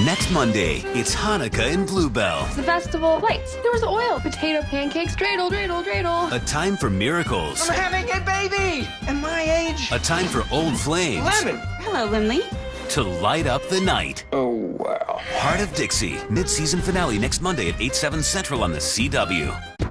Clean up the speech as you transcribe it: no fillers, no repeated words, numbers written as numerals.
Next Monday, it's Hanukkah in Bluebell. The festival lights. There was oil, potato pancakes, dreidel, dreidel, dreidel. A time for miracles. I'm having a baby! At my age. A time for old flames. Lemon! Hello, Lindley. To light up the night. Oh, wow. Heart of Dixie, mid-season finale next Monday at 8/7 Central on the CW.